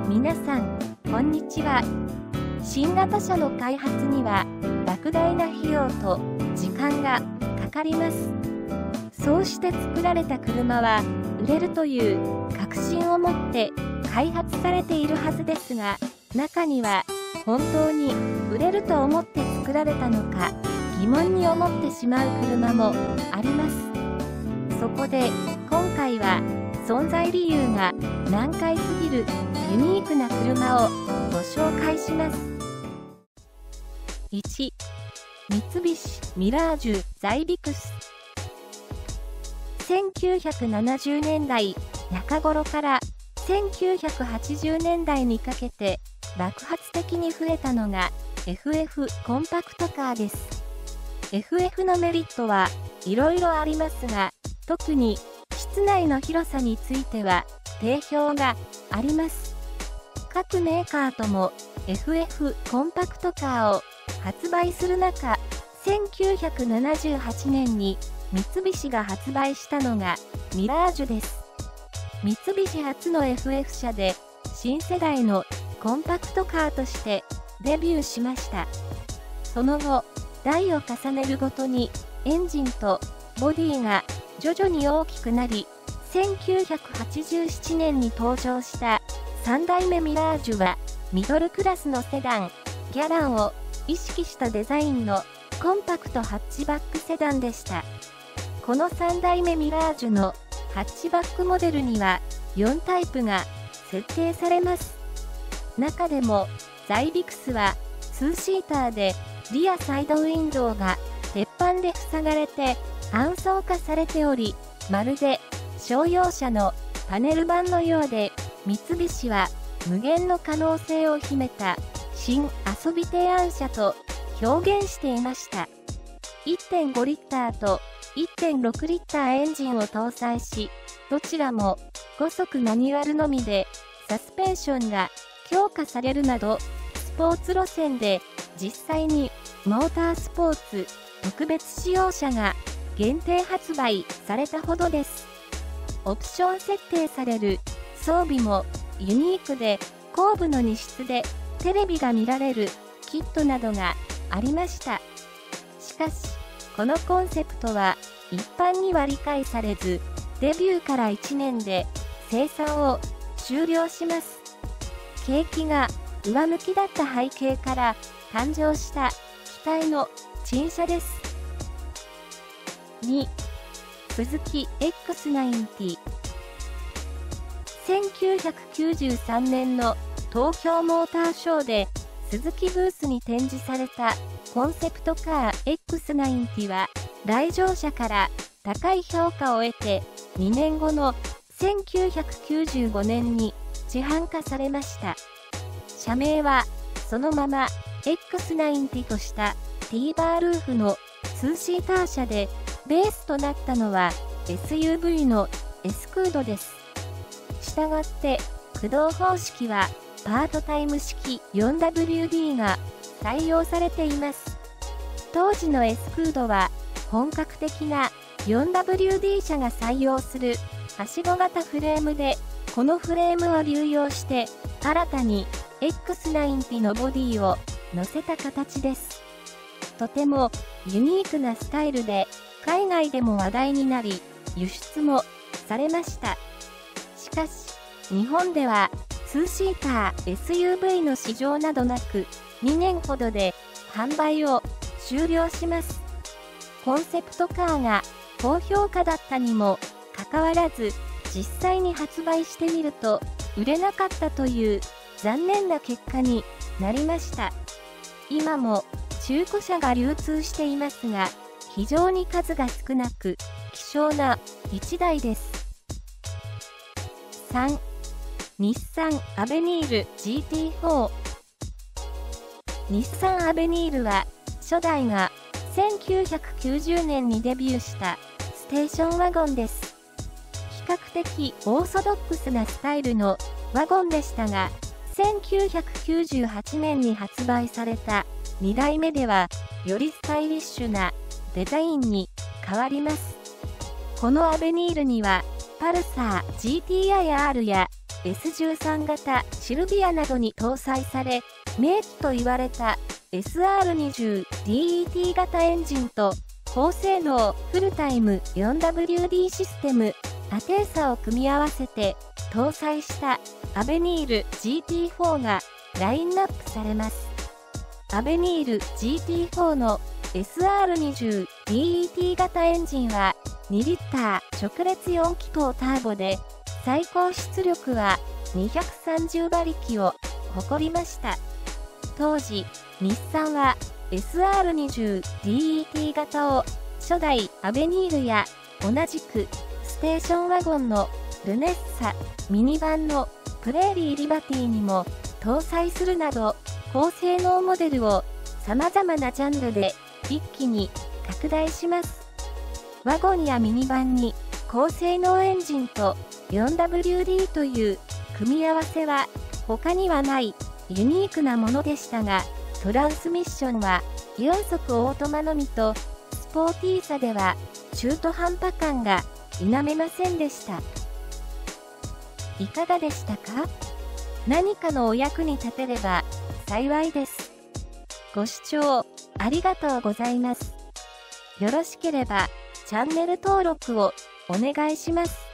皆さん、こんにちは。新型車の開発には、莫大な費用と時間がかかります。そうして作られた車は、売れるという確信を持って開発されているはずですが、中には、本当に売れると思って作られたのか、疑問に思ってしまう車もあります。そこで、今回は、存在理由が難解すぎるユニークな車をご紹介します。1、三菱ミラージュザイビクス。1970年代中頃から1980年代にかけて爆発的に増えたのが FF コンパクトカーです。FF のメリットはいろいろありますが、特に室内の広さについては定評があります。各メーカーとも FF コンパクトカーを発売する中、1978年に三菱が発売したのがミラージュです。三菱初の FF 車で新世代のコンパクトカーとしてデビューしました。その後、代を重ねるごとにエンジンとボディが徐々に大きくなり、1987年に登場した3代目ミラージュはミドルクラスのセダン、ギャランを意識したデザインのコンパクトハッチバックセダンでした。この3代目ミラージュのハッチバックモデルには4タイプが設定されます。中でもザイビクスは2シーターでリアサイドウィンドウが鉄板で塞がれて暗装化されており、まるで商用車のパネル版のようで、三菱は無限の可能性を秘めた新遊び提案車と表現していました。1.5 リッターと 1.6 リッターエンジンを搭載し、どちらも5速マニュアルのみでサスペンションが強化されるなど、スポーツ路線で実際にモータースポーツ特別仕様車が限定発売されたほどです。オプション設定される装備もユニークで、後部の荷室でテレビが見られるキットなどがありました。しかし、このコンセプトは一般には理解されず、デビューから1年で生産を終了します。景気が上向きだった背景から誕生した期待の新車です。2、スズキ X90。1993年の東京モーターショーでスズキブースに展示されたコンセプトカー X90 は来場者から高い評価を得て、2年後の1995年に市販化されました。社名はそのまま X90 とした T バールーフの2シーター車で、ベースとなったのは SUV のエスクードです。したがって駆動方式はパートタイム式 4WD が採用されています。当時のエスクードは本格的な 4WD 車が採用するはしご型フレームで、このフレームを流用して新たに X90 のボディを乗せた形です。とてもユニークなスタイルで海外でも話題になり、輸出もされました。しかし、日本では2シーター SUV の市場などなく、2年ほどで販売を終了します。コンセプトカーが高評価だったにもかかわらず、実際に発売してみると売れなかったという残念な結果になりました。今も中古車が流通していますが、非常に数が少なく希少な1台です。3、日産アベニール GT4。日産アベニールは初代が1990年にデビューしたステーションワゴンです。比較的オーソドックスなスタイルのワゴンでしたが、1998年に発売された2代目では、よりスタイリッシュなデザインに変わります。このアベニールには、パルサー GTI-R や S13 型シルビアなどに搭載され、名機と言われた SR20DET 型エンジンと、高性能フルタイム 4WD システム、アテーサを組み合わせて搭載したアベニール GT4 がラインナップされます。アベニール GT4 の SR20DET 型エンジンは2リッター直列4気筒ターボで最高出力は230馬力を誇りました。当時、日産は SR20DET 型を初代アベニールや同じくステーションワゴンのルネッサ、ミニバンのプレーリーリバティにも搭載するなど高性能モデルを様々なジャンルで一気に拡大します。ワゴンやミニバンに高性能エンジンと 4WD という組み合わせは他にはないユニークなものでしたが、トランスミッションは4速オートマのみとスポーティーさでは中途半端感が否めませんでした。いかがでしたか？何かのお役に立てれば幸いです。ご視聴ありがとうございます。よろしければチャンネル登録をお願いします。